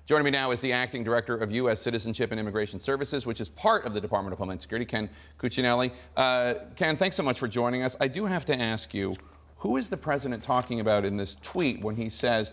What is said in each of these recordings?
Joining me now is the Acting Director of U.S. Citizenship and Immigration Services, which is part of the Department of Homeland Security, Ken Cuccinelli. Ken, thanks so much for joining us. I do have to ask you, who is the president talking about in this tweet when he says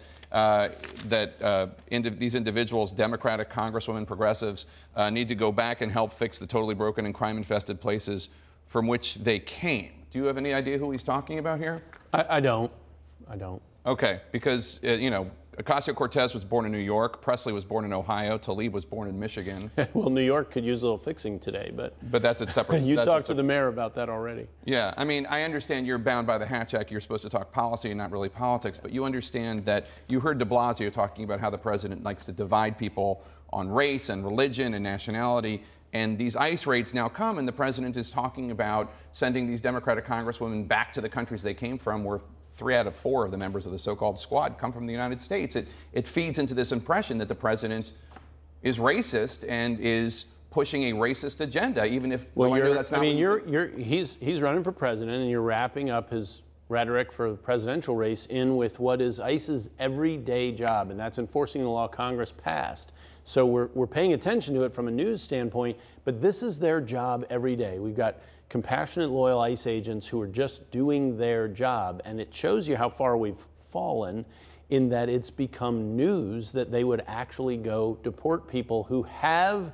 that these individuals, Democratic congresswomen, progressives, need to go back and help fix the totally broken and crime-infested places from which they came? Do you have any idea who he's talking about here? I don't. Okay, because, you know, Ocasio-Cortez was born in New York, Presley was born in Ohio, Tlaib was born in Michigan. Well, New York could use a little fixing today, but that's a separate... You talked to the mayor about that already. Yeah, I mean, I understand you're bound by the Hatch Act. You're supposed to talk policy and not really politics, but you understand that you heard de Blasio talking about how the president likes to divide people on race and religion and nationality. And these ICE raids now come, and the president is talking about sending these Democratic congresswomen back to the countries they came from, where 3 out of 4 of the members of the so-called squad come from the United States. It feeds into this impression that the president is racist and is pushing a racist agenda, even if that's not. I mean, he's running for president, and you're wrapping up his rhetoric for the presidential race in with what is ICE's everyday job, and that's enforcing the law Congress passed. So we're paying attention to it from a news standpoint, but this is their job every day. We've got compassionate, loyal ICE agents who are just doing their job, and it shows you how far we've fallen in that it's become news that they would actually go deport people who have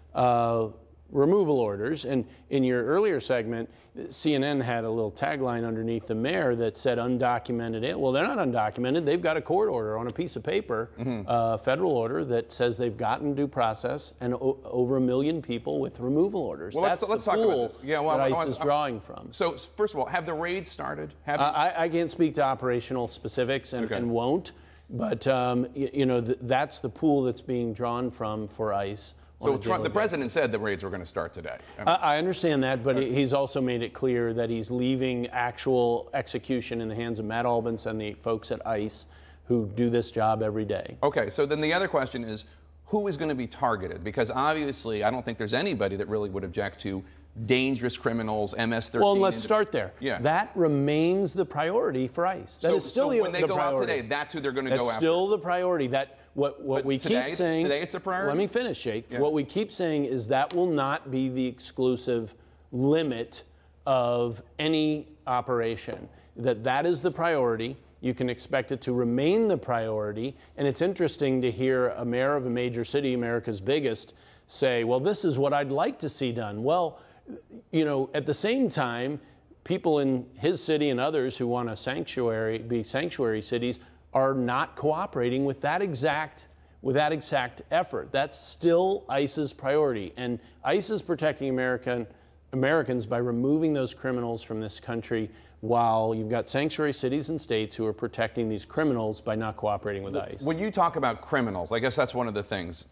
removal orders. And in your earlier segment, CNN had a little tagline underneath the mayor that said undocumented. Well, they're not undocumented. They've got a court order on a piece of paper, federal order that says they've gotten due process, and over 1 million people with removal orders. Well, let's talk about this. Yeah, well, that ICE is drawing from. So, first of all, have the raids started? I can't speak to operational specifics and won't, but you know, that's the pool that's being drawn from for ICE. So the president said the raids were going to start today. I understand that, but he's also made it clear that he's leaving actual execution in the hands of Matt Albence and the folks at ICE who do this job every day. Okay, so then the other question is, who is going to be targeted? Because obviously, I don't think there's anybody that really would object to dangerous criminals, MS-13. Well, let's start there. Yeah. That remains the priority for ICE. That is still when they go out today, that's who they're going to go after. That's still the priority. What we keep saying. Today it's a priority? Let me finish, Jake. Yeah. What we keep saying is that will not be the exclusive limit of any operation. That is the priority. You can expect it to remain the priority. And it's interesting to hear a mayor of a major city, America's biggest, say, well, this is what I'd like to see done. Well, you know, at the same time, people in his city and others who want to be sanctuary cities are not cooperating with that exact effort. That's still ICE's priority. And ICE is protecting Americans by removing those criminals from this country, while you've got sanctuary cities and states who are protecting these criminals by not cooperating with ICE. When you talk about criminals, I guess that's one of the things.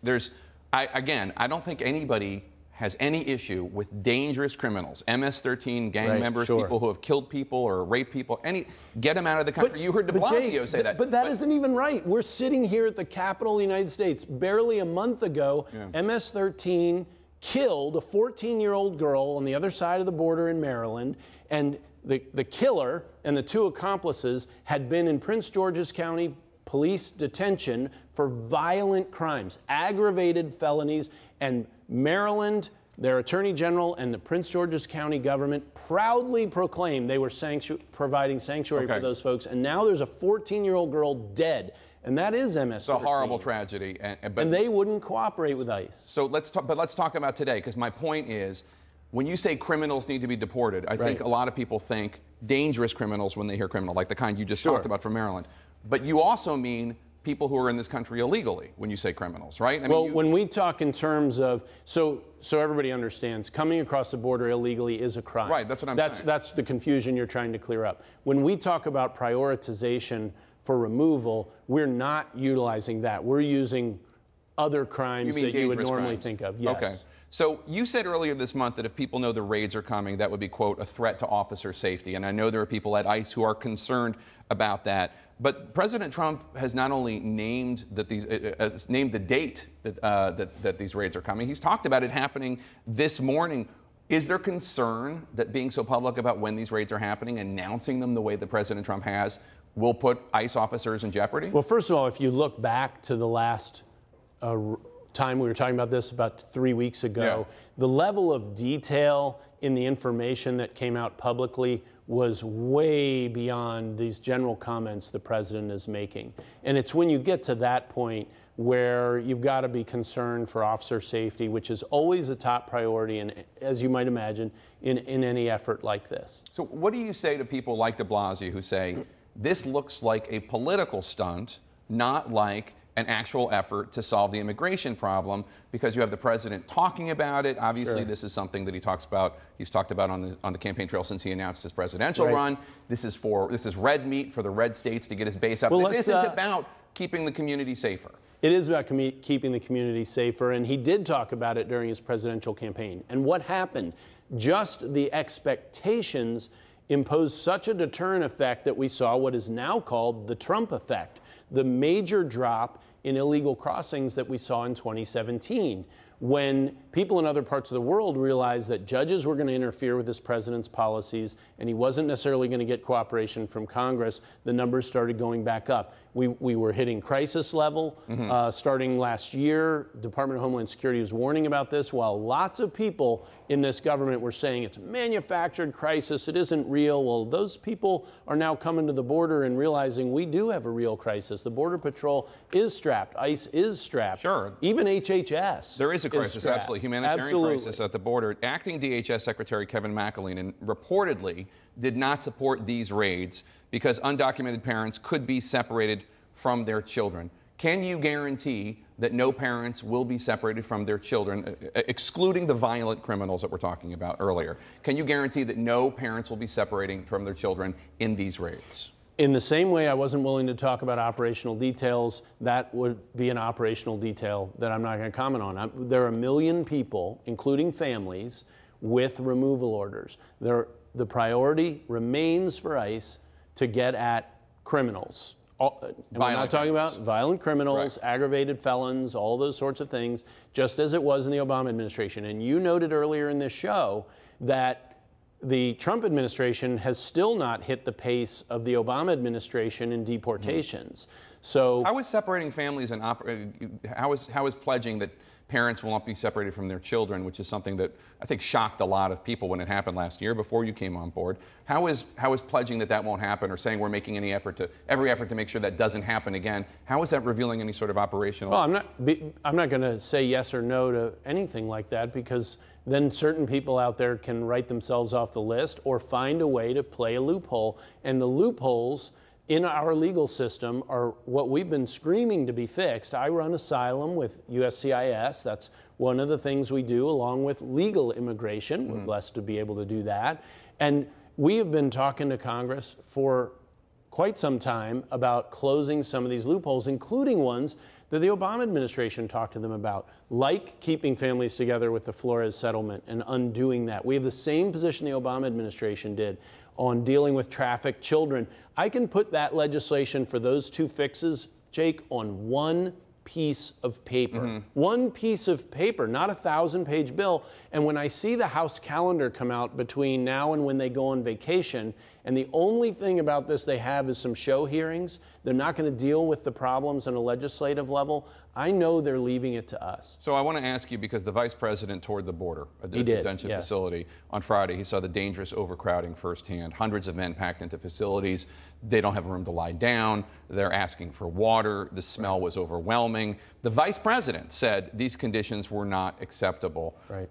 I don't think anybody has any issue with dangerous criminals, MS-13 gang members, people who have killed people or raped people, get them out of the country. You heard de Blasio say that. But that isn't even right. We're sitting here at the Capitol of the United States. Barely a month ago, MS-13 killed a 14-year-old girl on the other side of the border in Maryland, and the killer and the 2 accomplices had been in Prince George's County police detention for violent crimes, aggravated felonies, and Maryland, their Attorney General, and the Prince George's County government proudly proclaimed they were providing sanctuary for those folks. And now there's a 14-year-old girl dead. And that is MS-13. It's a horrible tragedy. And they wouldn't cooperate with ICE. So let's talk about today, because my point is, when you say criminals need to be deported, I think a lot of people think dangerous criminals when they hear criminal, like the kind you just talked about from Maryland. But you also mean people who are in this country illegally when you say criminals, right? When we talk in terms of, so everybody understands, coming across the border illegally is a crime. Right, that's what I'm saying. That's the confusion you're trying to clear up. When we talk about prioritization for removal, we're not utilizing that. We're using other crimes that you would normally think of. Yes. Okay. So you said earlier this month that if people know the raids are coming, that would be, quote, a threat to officer safety. And I know there are people at ICE who are concerned about that. But President Trump has not only named that named the date that these raids are coming, he's talked about it happening this morning. Is there concern that being so public about when these raids are happening, announcing them the way that President Trump has, will put ICE officers in jeopardy? Well, first of all, if you look back to the last time we were talking about this about 3 weeks ago. Yeah. The level of detail in the information that came out publicly was way beyond these general comments the president is making. And it's when you get to that point where you've got to be concerned for officer safety, which is always a top priority, and as you might imagine, in any effort like this. So what do you say to people like de Blasio who say, this looks like a political stunt, not like an actual effort to solve the immigration problem, because you have the president talking about it. Obviously, Sure. This is something that he's talked about on the campaign trail since he announced his presidential Right. run. This is red meat for the red states to get his base up. Well, this isn't about keeping the community safer. It is about keeping the community safer, and he did talk about it during his presidential campaign. And what happened? Just the expectations imposed such a deterrent effect that we saw what is now called the Trump effect, the major drop in illegal crossings that we saw in 2017, when people in other parts of the world realized that judges were going to interfere with this president's policies and he wasn't necessarily going to get cooperation from Congress. The numbers started going back up. We were hitting crisis level starting last year. Department of Homeland Security was warning about this, while lots of people in this government were saying it's a manufactured crisis, it isn't real. Well, those people are now coming to the border and realizing we do have a real crisis. The Border Patrol is strapped. ICE is strapped. Sure. Even HHS. There is a crisis, strapped. absolutely. Humanitarian crisis at the border. Acting DHS Secretary Kevin McAleenan reportedly did not support these raids because undocumented parents could be separated from their children. Can you guarantee that no parents will be separated from their children, excluding the violent criminals that we're talking about earlier? Can you guarantee that no parents will be separating from their children in these raids? In the same way I wasn't willing to talk about operational details, that would be an operational detail that I'm not going to comment on. There are 1 million people, including families, with removal orders. The priority remains for ICE to get at criminals. And we're not talking about violent criminals, right. Aggravated felons, all those sorts of things, just as it was in the Obama administration. And you noted earlier in this show that the Trump administration has still not hit the pace of the Obama administration in deportations. So how is separating families and how is pledging that parents will not be separated from their children, which is something that I think shocked a lot of people when it happened last year before you came on board? How is pledging that won't happen, or saying we're making every effort to make sure that doesn't happen again? How is that revealing any sort of operational? Well, I'm not going to say yes or no to anything like that, because then certain people out there can write themselves off the list or find a way to play a loophole. And the loopholes in our legal system are what we've been screaming to be fixed. I run asylum with USCIS. That's one of the things we do, along with legal immigration. We're blessed to be able to do that. And we have been talking to Congress for quite some time about closing some of these loopholes, including ones that the Obama administration talked to them about, like keeping families together with the Flores settlement and undoing that. We have the same position the Obama administration did on dealing with trafficked children. I can put that legislation for those two fixes, Jake, on one piece of paper. One piece of paper, not a 1,000-page bill. And when I see the House calendar come out between now and when they go on vacation, and the only thing about this they have is some show hearings, they're not going to deal with the problems on a legislative level, I know they're leaving it to us. So I want to ask you, because the vice president toured the border, a He did, detention yes. facility, on Friday. He saw the dangerous overcrowding firsthand. Hundreds of men packed into facilities. They don't have room to lie down. They're asking for water. The smell was overwhelming. The vice president said these conditions were not acceptable. Right.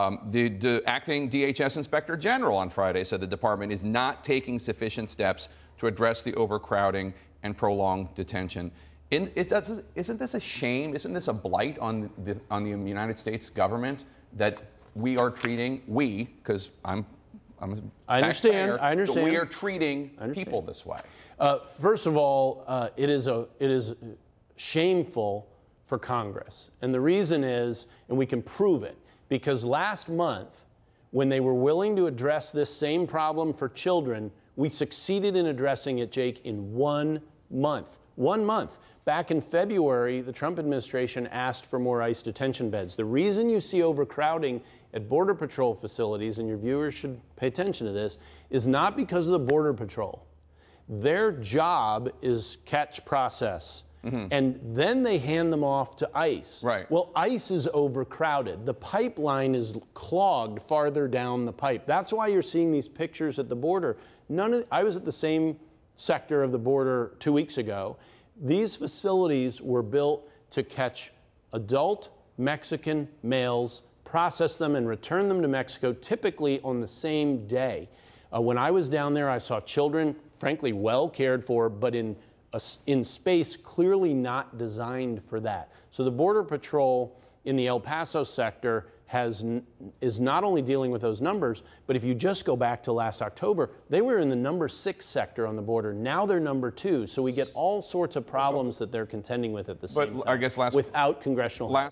The acting DHS Inspector General on Friday said the department is not taking sufficient steps to address the overcrowding and prolonged detention. Isn't this a shame? Isn't this a blight on the United States government that we are treating, because I'm a taxpayer, I understand. but we are treating people this way? First of all, it is shameful for Congress. And the reason is, and we can prove it, because last month, when they were willing to address this same problem for children, we succeeded in addressing it, Jake, in 1 month. 1 month. Back in February, the Trump administration asked for more ICE detention beds. The reason you see overcrowding at Border Patrol facilities, and your viewers should pay attention to this, is not because of the Border Patrol. Their job is catch, process, And then they hand them off to ICE. Right. Well, ICE is overcrowded. The pipeline is clogged farther down the pipe. That's why you're seeing these pictures at the border. I was at the same sector of the border 2 weeks ago. These facilities were built to catch adult Mexican males, process them and return them to Mexico, typically on the same day. When I was down there, I saw children, frankly, well cared for, but in space clearly not designed for that. So the Border Patrol in the El Paso sector is not only dealing with those numbers, but if you just go back to last October, they were in the number 6 sector on the border. Now they're number 2. So we get all sorts of problems that they're contending with at the same time. I guess without congressional help.